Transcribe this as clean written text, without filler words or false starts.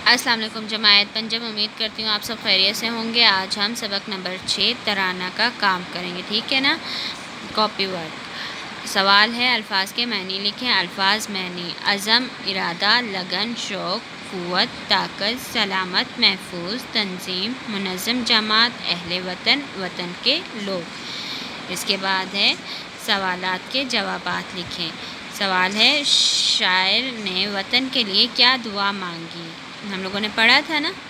अस्सलाम वालेकुम जमायत पंजाब। उम्मीद करती हूँ आप सब खैरियत से होंगे। आज हम सबक नंबर 6 तराना का काम करेंगे, ठीक है ना। Copy work. सवाल है, अल्फाज के मानी लिखें। अल्फाज मानी: अज़म, इरादा, लगन, शौक़, क़ुव्वत, ताकत, सलामत, महफूज, तंजीम, मुनज़्ज़म जमात, अहले वतन, वतन के लोग। इसके बाद है सवालात के जवाबात लिखें। सवाल है, शायर ने वतन के लिए क्या दुआ मांगी। हम लोगों ने पढ़ा था ना।